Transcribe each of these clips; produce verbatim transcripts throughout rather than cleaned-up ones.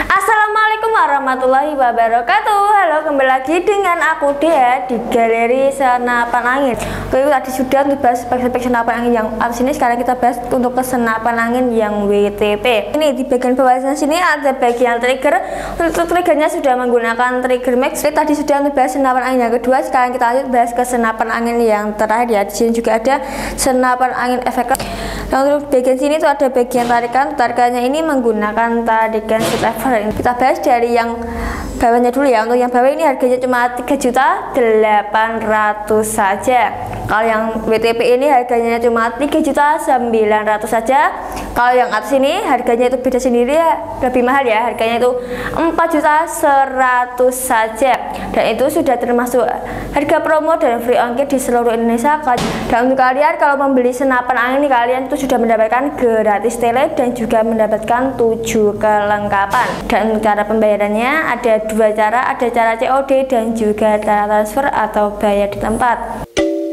Assalamualaikum warahmatullahi wabarakatuh. Halo, kembali lagi dengan aku Dea di Galeri Senapan Angin. Oke, tadi sudah untuk bahas spek-spek senapan angin yang atas ini. Sekarang kita bahas untuk kesenapan angin yang W T P. Ini di bagian bawah sini ada bagian trigger. Untuk triggernya sudah menggunakan trigger max. Tadi sudah untuk bahas senapan angin yang kedua. Sekarang kita lanjut bahas ke senapan angin yang terakhir ya. Di sini juga ada senapan angin efek. Nah, untuk bagian sini itu ada bagian tarikan. Tarikannya ini menggunakan tarikan lever. Kita bahas dari yang bawahnya dulu ya. Untuk yang bawah ini harganya cuma tiga juta delapan ratus saja. Kalau yang W T P ini harganya cuma tiga juta sembilan ratus saja. Kalau yang atas ini harganya itu beda sendiri ya, lebih mahal ya. Harganya itu empat juta seratus saja. Dan itu sudah termasuk harga promo dan free ongkir di seluruh Indonesia. Dan untuk kalian kalau membeli senapan angin ini, kalian itu sudah mendapatkan gratis tele dan juga mendapatkan tujuh kelengkapan. Dan untuk cara pembayarannya ada dua cara, ada cara C O D dan juga cara transfer atau bayar di tempat.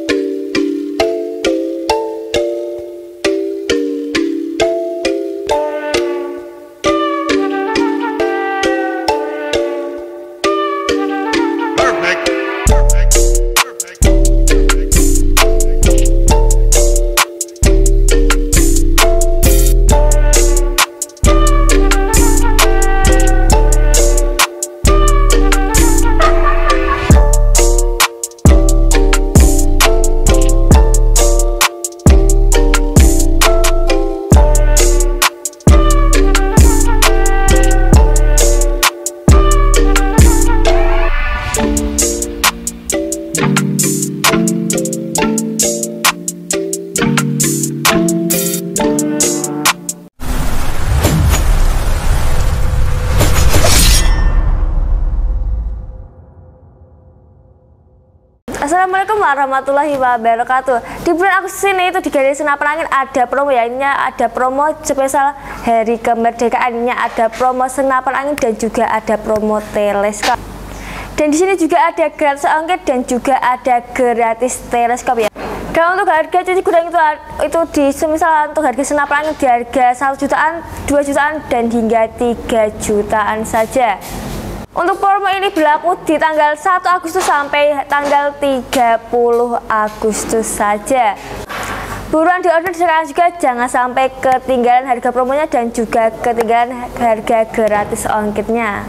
Assalamualaikum warahmatullahi wabarakatuh. Di bulan Agustus ini itu di Galeri Senapan Angin ada promo ya. Ini ada promo spesial Hari Kemerdekaan. Ini ada promo senapan angin dan juga ada promo teleskop. Dan di sini juga ada gratis ongkir dan juga ada gratis teleskop ya. Dan untuk harga cuci gudang itu itu di semisal untuk harga senapan angin di harga satu jutaan, dua jutaan dan hingga tiga jutaan saja. Untuk promo ini berlaku di tanggal satu Agustus sampai tanggal tiga puluh Agustus saja. Buruan di order sekarang juga, jangan sampai ketinggalan harga promonya dan juga ketinggalan harga gratis ongkirnya.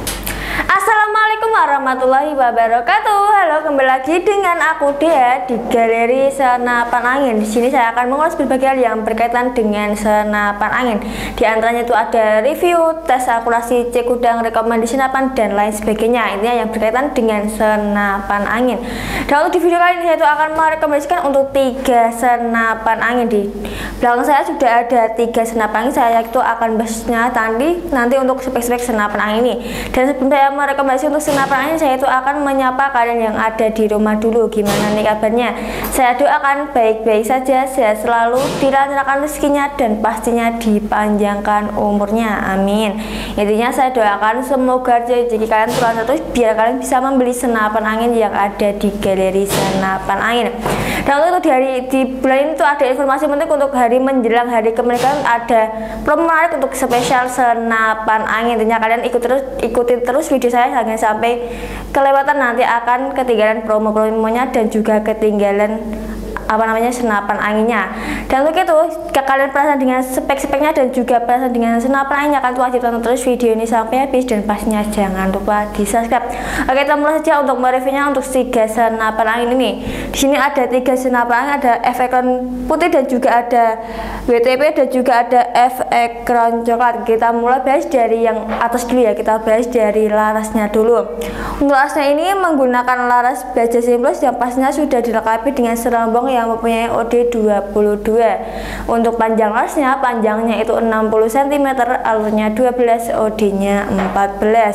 Assalamualaikum warahmatullahi wabarakatuh. Halo, kembali lagi dengan aku Dea di Galeri Senapan Angin. Di sini saya akan mengulas berbagai hal yang berkaitan dengan senapan angin. Di antaranya itu ada review, tes akurasi, cek gudang, rekomendasi senapan dan lain sebagainya. Intinya yang berkaitan dengan senapan angin. Dan untuk di video kali ini saya itu akan merekomendasikan untuk tiga senapan angin. Di belakang saya sudah ada tiga senapan angin. Saya itu akan bahasnya nanti nanti untuk spek-spek senapan angin ini. Dan sebelum saya merekomendasi untuk senapan angin, saya itu akan menyapa kalian yang ada di rumah dulu. Gimana nih kabarnya? Saya doakan baik-baik saja, sehat selalu, dilancarkan rezekinya dan pastinya dipanjangkan umurnya, amin. Intinya saya doakan semoga rezeki kalian terus terus biar kalian bisa membeli senapan angin yang ada di Galeri Senapan Angin. Dan untuk di hari di bulan ini tuh ada informasi penting untuk hari menjelang hari kemerdekaan, ada promo menarik untuk spesial senapan angin. Intinya kalian ikut terus ikutin terus video saya, jangan sampai kelewatan, nanti akan ketinggalan promo-promonya dan juga ketinggalan apa namanya senapan anginnya. Dan untuk itu kalian penasaran dengan spek-speknya dan juga penasaran dengan senapan anginnya, akan wajib tonton terus video ini sampai habis dan pastinya jangan lupa di subscribe. Oke, kita mulai saja untuk mereviewnya untuk tiga senapan angin ini. Di sini ada tiga senapan angin, ada efek putih dan juga ada W T P dan juga ada efek coklat. Kita mulai bahas dari yang atas dulu ya. Kita bahas dari larasnya dulu. Untuk larasnya ini menggunakan laras baja simpulus yang pastinya sudah dilengkapi dengan serombong yang mempunyai O D dua puluh dua. Untuk panjang larasnya, panjangnya itu enam puluh sentimeter, alurnya dua belas, O D-nya empat belas.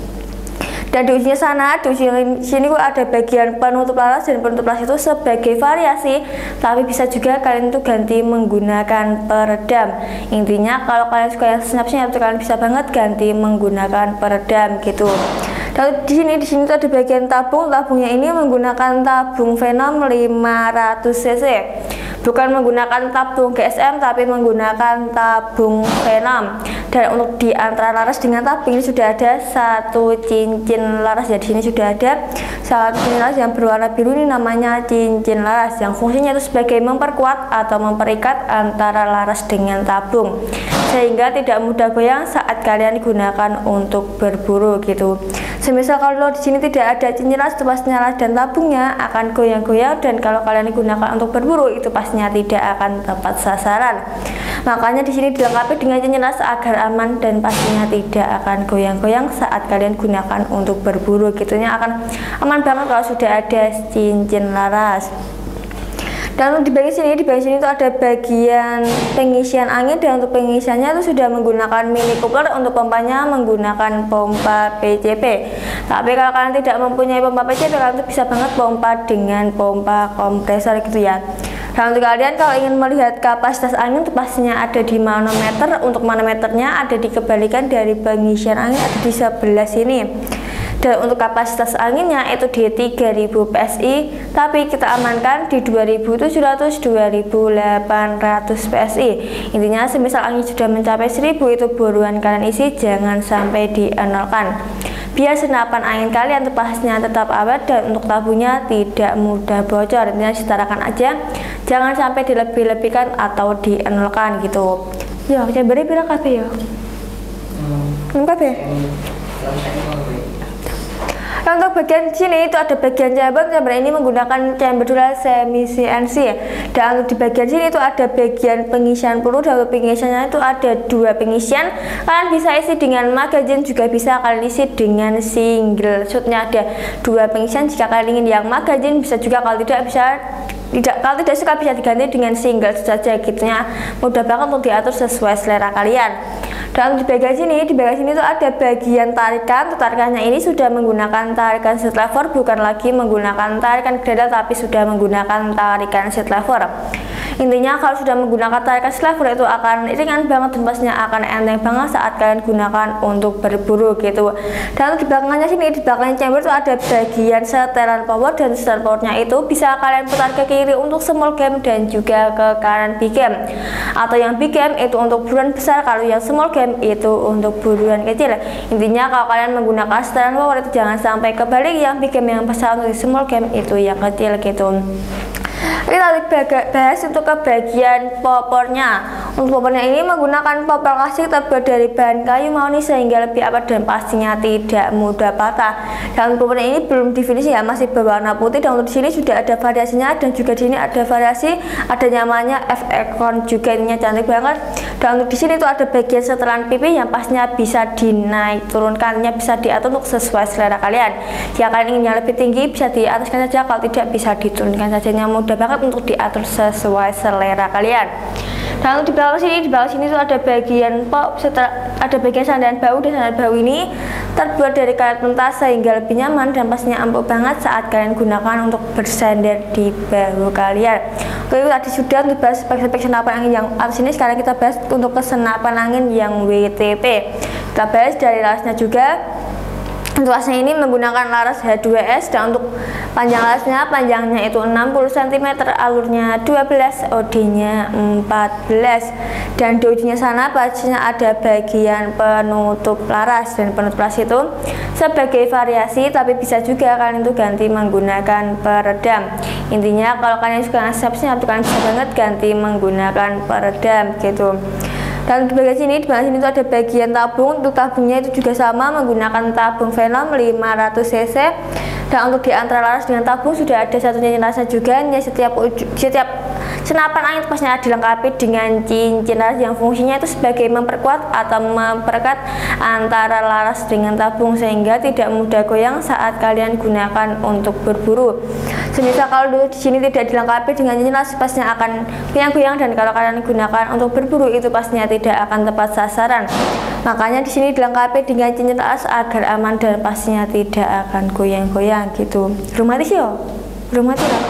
Dan di ujungnya sana, di ujung sini ada bagian penutup laras, dan penutup laras itu sebagai variasi, tapi bisa juga kalian itu ganti menggunakan peredam. Intinya kalau kalian suka yang snap-snap, kalian bisa banget ganti menggunakan peredam gitu. Dan di sini di sini ada bagian tabung. Tabungnya ini menggunakan tabung Venom lima ratus cc. Bukan menggunakan tabung G S M tapi menggunakan tabung Venom. Dan untuk di antara laras dengan tabung ini sudah ada satu cincin laras ya. Di sini sudah ada satu cincin laras yang berwarna biru, ini namanya cincin laras yang fungsinya itu sebagai memperkuat atau memperikat antara laras dengan tabung sehingga tidak mudah goyang saat kalian gunakan untuk berburu gitu. Semisal kalau di sini tidak ada cincin laras, itu pastinya laras dan tabungnya akan goyang-goyang, dan kalau kalian digunakan untuk berburu itu pastinya tidak akan tepat sasaran. Makanya di sini dilengkapi dengan cincin laras agar aman dan pastinya tidak akan goyang-goyang saat kalian gunakan untuk berburu gitunya, akan aman banget kalau sudah ada cincin laras. Dan di bagian sini, di bagian sini itu ada bagian pengisian angin, dan untuk pengisiannya itu sudah menggunakan mini coupler, untuk pompanya menggunakan pompa P C P. Tapi kalau kalian tidak mempunyai pompa P C P, kalian itu bisa banget pompa dengan pompa kompresor gitu ya. Dan untuk kalian kalau ingin melihat kapasitas angin itu pastinya ada di manometer. Untuk manometernya ada di kebalikan dari pengisian angin, ada di sebelah sini. Dan untuk kapasitas anginnya itu di tiga ribu P S I, tapi kita amankan di dua ribu tujuh ratus sampai dua ribu delapan ratus P S I. Intinya semisal angin sudah mencapai seribu, itu buruan kalian isi, jangan sampai dienolkan biar senapan angin kalian itu pastinya tetap awet dan untuk tabungnya tidak mudah bocor. Intinya setarakan aja, jangan sampai dilebih-lebihkan atau dienolkan gitu. Ya, chambernya pira kabeh ya? Hmm. Kabeh. Nah, untuk bagian sini itu ada bagian chamber. Chamber ini menggunakan chamber dual semi C N C. Dan untuk di bagian sini itu ada bagian pengisian peluru, dan untuk pengisiannya itu ada dua pengisian. Kalian bisa isi dengan magazine, juga bisa kalian isi dengan single shootnya. Ada dua pengisian, jika kalian ingin yang magazine bisa juga, kalau tidak bisa tidak kalau tidak suka bisa diganti dengan single saja gitunya, mudah banget untuk diatur sesuai selera kalian. Dan di bagian sini, di bagian sini tuh ada bagian tarikan. Untuk tarikannya ini sudah menggunakan tarikan seat lever, bukan lagi menggunakan tarikan gradal, tapi sudah menggunakan tarikan seat lever. Intinya kalau sudah menggunakan tarikan seat lever itu akan ringan banget, dan pastinya akan enteng banget saat kalian gunakan untuk berburu gitu. Dan di belakangnya sini, di belakang chamber itu ada bagian setelan power, dan setelan powernya itu bisa kalian putar ke kiri untuk small game dan juga ke kanan big game, atau yang big game itu untuk buruan besar, kalau yang small game itu untuk buruan kecil. Intinya kalau kalian menggunakan setelan power itu jangan sampai kebalik, yang big game yang besar untuk small game itu yang kecil gitu. Ini kita bahas untuk ke bagian popornya. Untuk popornya ini menggunakan popor klasik terbuat dari bahan kayu mahoni sehingga lebih awet dan pastinya tidak mudah patah. Dan popornya ini belum definisi ya, masih berwarna putih. Dan untuk di sini sudah ada variasinya, dan juga di sini ada variasi, ada namanya F Econ juga, ininya cantik banget. Dan untuk di sini itu ada bagian setelan pipi yang pastinya bisa dinaik turunkannya, bisa diatur untuk sesuai selera kalian. Jika kalian inginnya lebih tinggi bisa diataskan saja, kalau tidak bisa diturunkan saja, yang mudah banget untuk diatur sesuai selera kalian. Dan untuk di belakang sini, di belakang sini itu ada bagian pop, setelah ada bagian sandaran bahu, dan sandaran bahu ini terbuat dari karet mentah sehingga lebih nyaman dan pastinya empuk banget saat kalian gunakan untuk bersandar di bahu kalian. Oke, itu tadi sudah untuk bahas spek-spek senapan angin yang atas ini. Sekarang kita bahas untuk kesenapan angin yang W T P. Kita bahas dari larasnya juga. Untuk larasnya ini menggunakan laras H dua S, dan untuk panjang larasnya, panjangnya itu enam puluh sentimeter, alurnya dua belas, O D-nya empat belas, dan di ujungnya sana pastinya ada bagian penutup laras. Dan penutup laras itu sebagai variasi, tapi bisa juga kalian itu ganti menggunakan peredam. Intinya kalau kalian suka ngasih kalian bisa banget ganti menggunakan peredam gitu. Dan di bagian sini, di bagian sini itu ada bagian tabung. Untuk tabungnya itu juga sama, menggunakan tabung Venom lima ratus cc. Dan untuk di antara laras dengan tabung sudah ada satu cincin larasnya juga. Ini setiap setiap senapan angin pastinya dilengkapi dengan cincin laras yang fungsinya itu sebagai memperkuat atau memperkat antara laras dengan tabung sehingga tidak mudah goyang saat kalian gunakan untuk berburu. Semisal kalau di sini tidak dilengkapi dengan cincin laras pastinya akan goyang-goyang, dan kalau kalian gunakan untuk berburu itu pastinya tidak akan tepat sasaran. Makanya di sini dilengkapi dengan cincin laras agar aman dan pastinya tidak akan goyang-goyang gitu. Belum mati sih yo? Belum mati lah.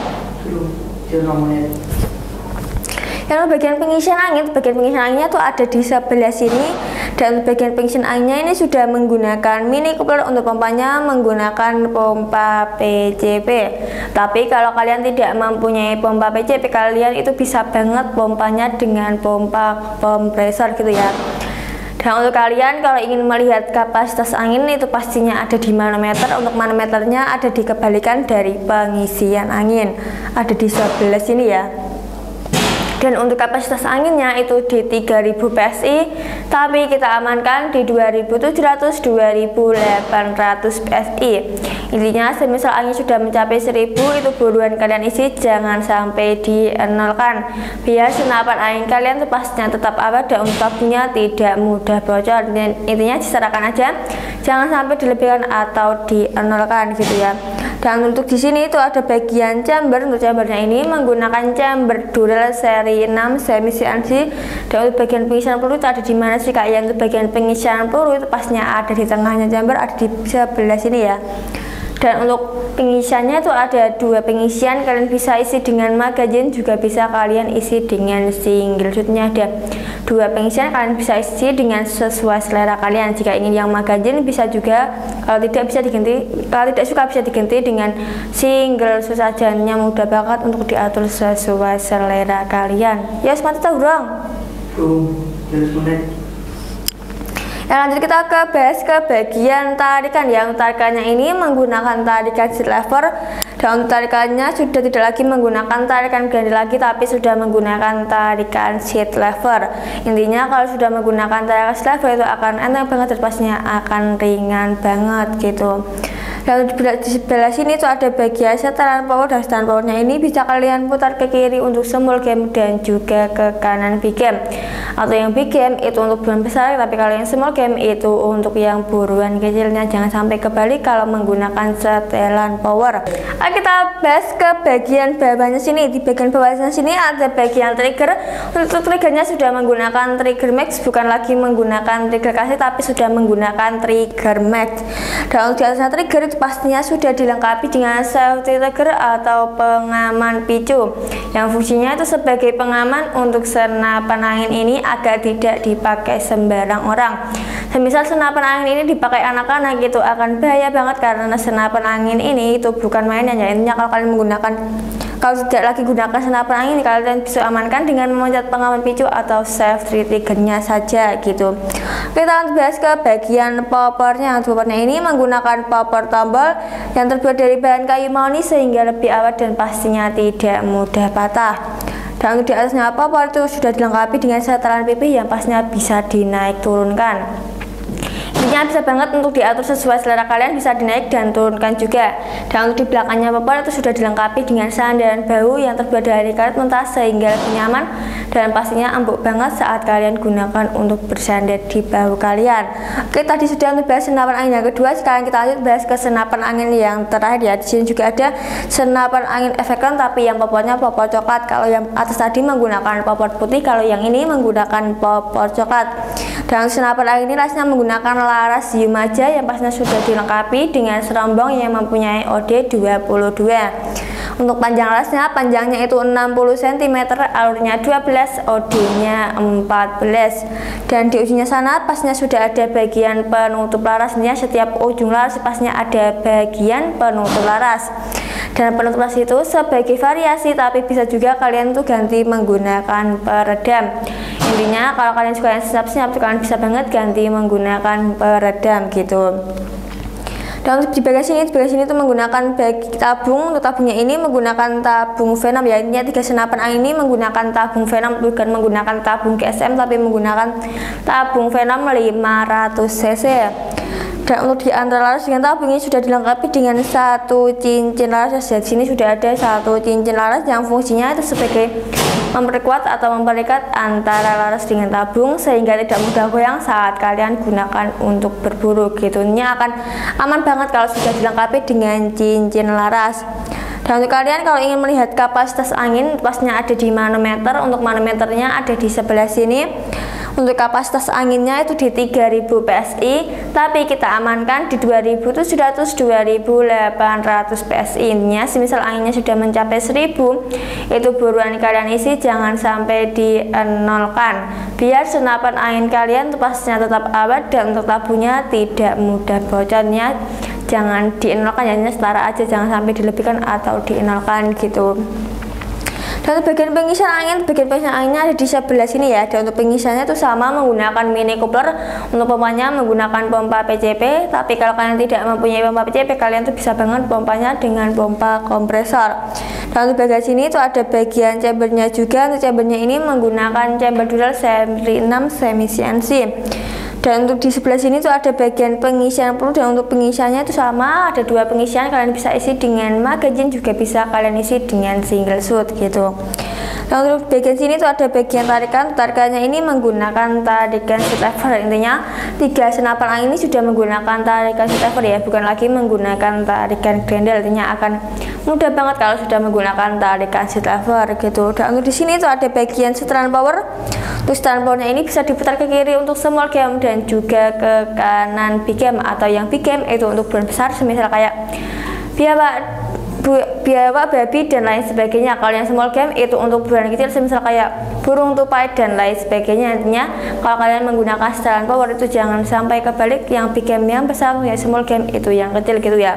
Yang bagian pengisian angin, bagian pengisian anginnya tuh ada di sebelah sini. Dan bagian pengisian anginnya ini sudah menggunakan mini coupler, untuk pompanya menggunakan pompa P C P. Tapi kalau kalian tidak mempunyai pompa P C P, kalian itu bisa banget pompanya dengan pompa kompresor gitu ya. Dan untuk kalian kalau ingin melihat kapasitas angin itu pastinya ada di manometer. Untuk manometernya ada di kebalikan dari pengisian angin, ada di sebelah sini ya. Dan untuk kapasitas anginnya itu di tiga ribu P S I, tapi kita amankan di dua ribu tujuh ratus dua ribu delapan ratus P S I. Intinya semisal angin sudah mencapai seribu, itu buruan kalian isi, jangan sampai dienolkan, biar senapan angin kalian itu pastinya tetap awet dan untuk tabungnya tidak mudah bocor. Dan intinya diserahkan aja, jangan sampai dilebihkan atau dienolkan gitu ya. Dan untuk di sini itu ada bagian chamber. Untuk chambernya ini menggunakan chamber Dural seri enam semi C N C. Dan untuk bagian pengisian peluru itu ada di mana sih kak? Yang untuk bagian pengisian peluru itu pastinya ada di tengahnya chamber, ada di sebelah sini ya. Dan untuk pengisiannya itu ada dua pengisian, kalian bisa isi dengan magazine, juga bisa kalian isi dengan single shootnya. Ada dua pengisian, kalian bisa isi dengan sesuai selera kalian. Jika ingin yang magazine bisa juga, kalau tidak bisa diganti, kalau tidak suka bisa diganti dengan single shoot saja. Mudah banget untuk diatur sesuai selera kalian. Ya semata tahu dong. Ya, lanjut kita ke bahas ke bagian tarikan. Yang tarikannya ini menggunakan tarikan seat lever, dan untuk tarikannya sudah tidak lagi menggunakan tarikan ganti lagi, tapi sudah menggunakan tarikan seat lever. Intinya kalau sudah menggunakan tarikan seat lever itu akan enteng banget dan pastinya akan ringan banget gitu. Dan di sebelah sini itu ada bagian setelan power, dan setelan powernya ini bisa kalian putar ke kiri untuk small game dan juga ke kanan big game. Atau yang big game itu untuk buruan besar, tapi kalau yang small game itu untuk yang buruan kecilnya. Jangan sampai kebalik kalau menggunakan setelan power. Oke, kita bahas ke bagian bawahnya sini. Di bagian bawahnya sini ada bagian trigger. Untuk triggernya sudah menggunakan trigger max, bukan lagi menggunakan trigger kasih, tapi sudah menggunakan trigger max. Dan untuk di atasnya trigger itu pastinya sudah dilengkapi dengan safety trigger atau pengaman picu, yang fungsinya itu sebagai pengaman untuk senapan angin ini agar tidak dipakai sembarang orang. Semisal senapan angin ini dipakai anak-anak itu akan bahaya banget, karena senapan angin ini itu bukan mainan ya. Intinya kalau kalian menggunakan, kalau tidak lagi gunakan senapan angin, kalian bisa amankan dengan memencet pengaman picu atau safety triggernya saja gitu. Kita lanjut bahas ke bagian poppernya. Poppernya ini menggunakan popper tombol yang terbuat dari bahan kayu mahoni sehingga lebih awet dan pastinya tidak mudah patah. Dan untuk di atasnya popper itu sudah dilengkapi dengan setelan pipih yang pastinya bisa dinaik turunkan. Intinya bisa banget untuk diatur sesuai selera kalian, bisa dinaik dan turunkan juga. Dan untuk di belakangnya popper itu sudah dilengkapi dengan sandaran bahu yang terbuat dari karet mentah sehingga lebih nyaman dan pastinya empuk banget saat kalian gunakan untuk bersandar di bahu kalian. Oke, tadi sudah untuk bahas senapan angin yang kedua. Sekarang kita lanjut bahas ke senapan angin yang terakhir ya. Di sini juga ada senapan angin efekron, tapi yang poppernya popper coklat. Kalau yang atas tadi menggunakan popper putih, kalau yang ini menggunakan popper coklat. Dan senapan angin ini rasanya menggunakan laras Yumaja yang pastinya sudah dilengkapi dengan serombong yang mempunyai O D dua puluh dua. Untuk panjang larasnya, panjangnya itu enam puluh sentimeter, alurnya dua belas, O D-nya empat belas. Dan di ujungnya sana pastinya sudah ada bagian penutup larasnya. Setiap ujung laras pastinya ada bagian penutup laras. Dan penutup laras itu sebagai variasi, tapi bisa juga kalian tuh ganti menggunakan peredam. Intinya kalau kalian suka yang senyap-senyap, kalian bisa banget ganti menggunakan peredam gitu. Dan untuk di bagian sini, di bagian sini itu menggunakan bagi tabung. Untuk tabungnya ini menggunakan tabung Venom ya. Intinya tiga senapan angin ini menggunakan tabung Venom, bukan menggunakan tabung G S M, tapi menggunakan tabung Venom lima ratus cc. Dan untuk di antara laras dengan tabung ini sudah dilengkapi dengan satu cincin laras. Di sini sudah ada satu cincin laras yang fungsinya itu sebagai memperkuat atau memperdekat antara laras dengan tabung sehingga tidak mudah goyang saat kalian gunakan untuk berburu gitu. Ini akan aman banget kalau sudah dilengkapi dengan cincin laras. Dan untuk kalian kalau ingin melihat kapasitas angin, pastinya ada di manometer. Untuk manometernya ada di sebelah sini. Untuk kapasitas anginnya itu di tiga ribu P S I, tapi kita amankan di dua ribu tujuh ratus sampai dua ribu delapan ratus P S I. Intinya semisal anginnya sudah mencapai seribu, itu buruan kalian isi, jangan sampai dienolkan, biar senapan angin kalian itu pastinya tetap awet dan untuk tabungnya tidak mudah bocornya. Jangan dienolkan, hanya setara aja, jangan sampai dilebihkan atau dienolkan gitu. Dan untuk bagian pengisian angin, bagian pengisian anginnya ada di sebelah sini ya. Dan untuk pengisiannya itu sama, menggunakan mini coupler. Untuk pompanya menggunakan pompa P C P. Tapi kalau kalian tidak mempunyai pompa P C P, kalian tuh bisa banget pompanya dengan pompa kompresor. Dan untuk bagian sini itu ada bagian chambernya juga. Untuk chambernya ini menggunakan chamber dural seri enam semi C N C. Dan untuk di sebelah sini tuh ada bagian pengisian peluru, dan untuk pengisiannya itu sama, ada dua pengisian, kalian bisa isi dengan magazine, juga bisa kalian isi dengan single shoot gitu. Dan untuk bagian sini tuh ada bagian tarikan. Tarikannya ini menggunakan tarikan seat lever. Intinya tiga senapan angin ini sudah menggunakan tarikan seat lever ya, bukan lagi menggunakan tarikan grendel. Artinya akan mudah banget kalau sudah menggunakan tarikan seat lever gitu. Dan untuk di sini tuh ada bagian setelan power. Untuk setelan powernya ini bisa diputar ke kiri untuk small cam dan juga ke kanan big cam, atau yang big cam itu untuk bulan besar, semisal kayak biawak, biawak, babi dan lain sebagainya. Kalau yang small cam itu untuk bulan kecil, semisal kayak burung, tupai dan lain sebagainya. Nantinya kalau kalian menggunakan setelan power itu jangan sampai kebalik, yang big cam yang besar, yang small cam itu yang kecil gitu ya.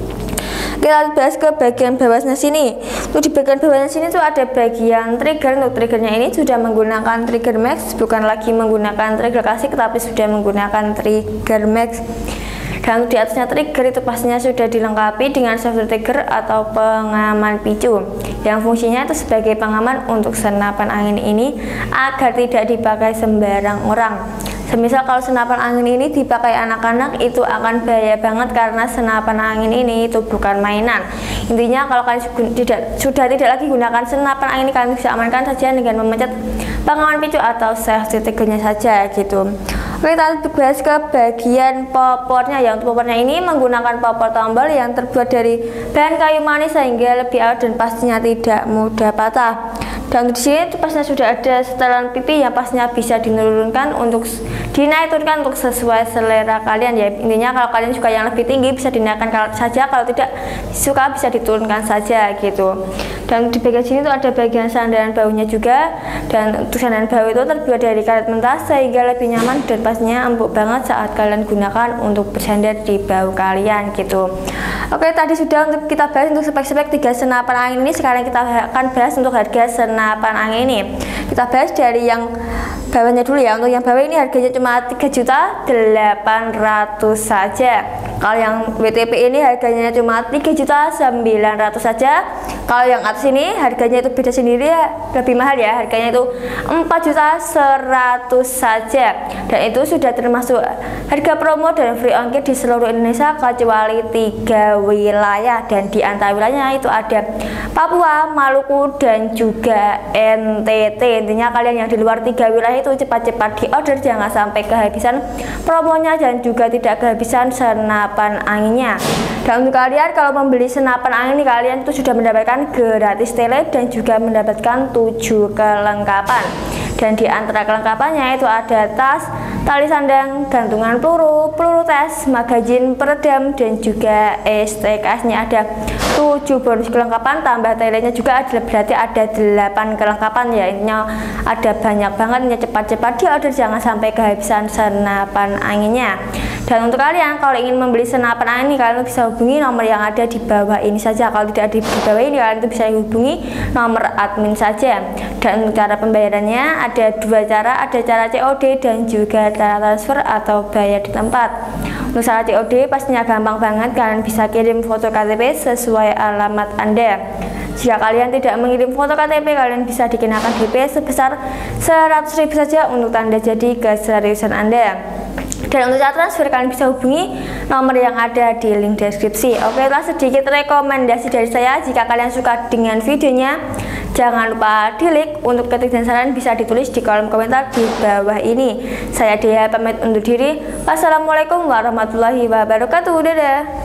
Kita bahas ke bagian bawahnya sini. Tuh di bagian bawahnya sini tuh ada bagian trigger. Untuk triggernya ini sudah menggunakan trigger max, bukan lagi menggunakan trigger klasik, tapi sudah menggunakan trigger max. Dan di atasnya trigger itu pastinya sudah dilengkapi dengan software trigger atau pengaman picu, yang fungsinya itu sebagai pengaman untuk senapan angin ini agar tidak dipakai sembarang orang. Semisal kalau senapan angin ini dipakai anak-anak itu akan bahaya banget, karena senapan angin ini itu bukan mainan. Intinya kalau kalian tidak, sudah tidak lagi gunakan senapan angin ini, kalian bisa amankan saja dengan memencet pengaman picu atau safety triggernya saja gitu. Oke, kita bahas ke bagian popornya ya. Untuk popornya ini menggunakan popor tombol yang terbuat dari bahan kayu manis sehingga lebih awet dan pastinya tidak mudah patah. Dan di sini itu pastinya sudah ada setelan pipi yang pastinya bisa dinurunkan untuk dinaikkan untuk sesuai selera kalian ya. Intinya kalau kalian suka yang lebih tinggi bisa dinaikkan saja, kalau tidak suka bisa diturunkan saja gitu. Dan di bagian sini tuh ada bagian sandaran baunya juga. Dan untuk sandaran bau itu terbuat dari karet mentah sehingga lebih nyaman dan pastinya empuk banget saat kalian gunakan untuk bersandar di bau kalian gitu. Oke, tadi sudah untuk kita bahas untuk spek-spek tiga senapan angin ini. Sekarang kita akan bahas untuk harga senapan angin ini. Kita bahas dari yang bawahnya dulu ya. Untuk yang bawah ini harganya cuma tiga juta delapan ratus saja. Kalau yang W T P ini harganya cuma tiga juta sembilan ratus saja. Kalau yang atas ini harganya itu beda sendiri ya, lebih mahal ya, harganya itu empat juta seratus saja. Dan itu sudah termasuk harga promo dan free ongkir di seluruh Indonesia kecuali tiga wilayah, dan di antara wilayahnya itu ada Papua, Maluku dan juga N T T. Intinya kalian yang di luar tiga wilayah itu cepat-cepat di order, jangan sampai kehabisan promonya dan juga tidak kehabisan senapan anginnya. Dan untuk kalian kalau membeli senapan angin ini, kalian itu sudah mendapatkan gratis tele dan juga mendapatkan tujuh kelengkapan. Dan di antara kelengkapannya itu ada tas, tali sandang, gantungan peluru, peluru tes, magazin peredam dan juga S T K S-nya ada tujuh bonus kelengkapan, tambah telenya juga ada, berarti ada delapan kelengkapan ya. Intinya ada banyak banget ya, cepat-cepat di order jangan sampai kehabisan senapan anginnya. Dan untuk kalian kalau ingin membeli senapan angin ini, kalian bisa hubungi nomor yang ada di bawah ini saja. Kalau tidak ada di bawah ini, kalian itu bisa hubungi nomor admin saja. Dan untuk cara pembayarannya ada dua cara, ada cara C O D dan juga cara transfer atau bayar di tempat. Untuk cara C O D pastinya gampang banget, kalian bisa kirim foto K T P sesuai alamat Anda. Jika kalian tidak mengirim foto K T P, kalian bisa dikenakan D P sebesar seratus ribu saja untuk tanda jadi keseriusan Anda. Dan untuk cara transfer kalian bisa hubungi nomor yang ada di link deskripsi. Oke, itulah sedikit rekomendasi dari saya. Jika kalian suka dengan videonya, jangan lupa di like. Untuk kritik dan saran bisa ditulis di kolom komentar di bawah ini. Saya Dea pamit undur diri. Wassalamualaikum warahmatullahi wabarakatuh. Dadah.